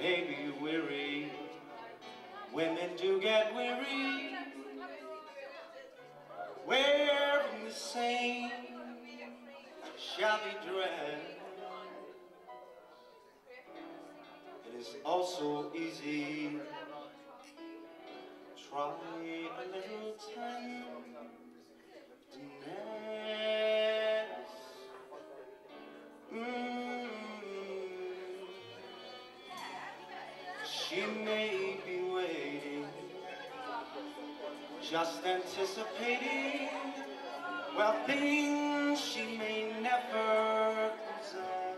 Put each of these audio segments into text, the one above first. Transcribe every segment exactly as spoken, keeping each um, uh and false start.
may be weary, women do get weary, wearing the same shabby dress. It is also easy, try a little tenderness. Mm. She may be waiting, just anticipating, well, things she may never possess.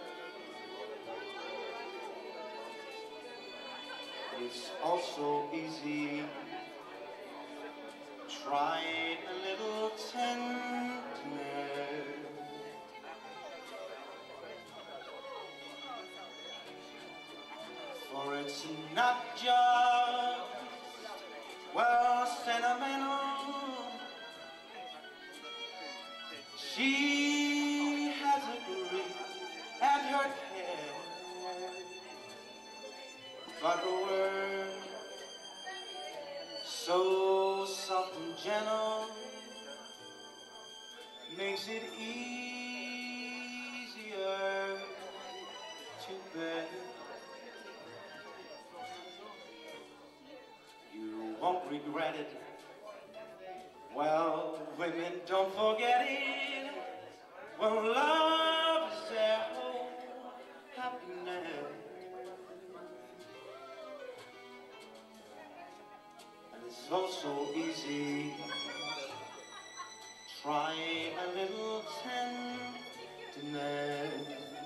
It's also easy, try a little tenderness. For it's not just, well, sentimental. She has a grip at her care, but a word so soft and gentle makes it easier to bear. You won't regret it. Well, women don't forget it. Well, love is their whole happiness. And it's so, so easy. Try a little tenderness.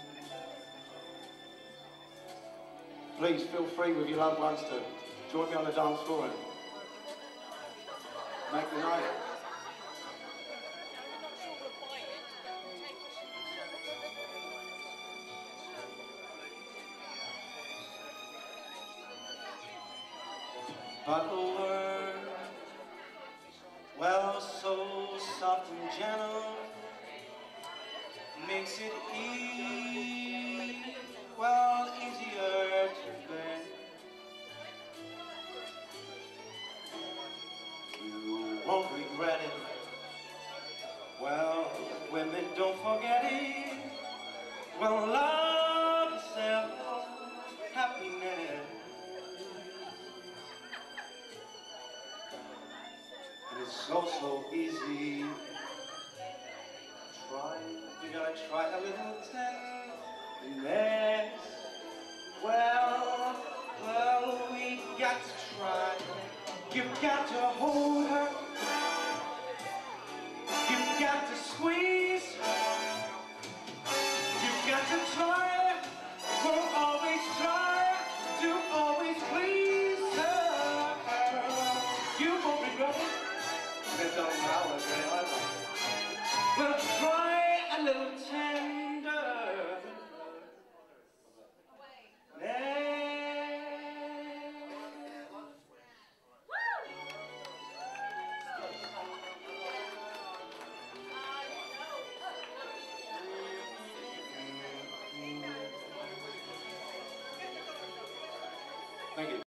Please feel free with your loved ones to join me on the dance floor and make the night. But a word, well, so soft and gentle, makes it e well easier to bear. You won't regret it. Well, women don't forget it. Well, love is their happiness. It's so, so easy. Try, we gotta try a little tenderness. Well, well, we got to try. You've got to hold her. You've got to squeeze her. You've got to try. We'll always try to always please her. You won't regret it. It don't matter, we'll try a little tenderness. Thank you.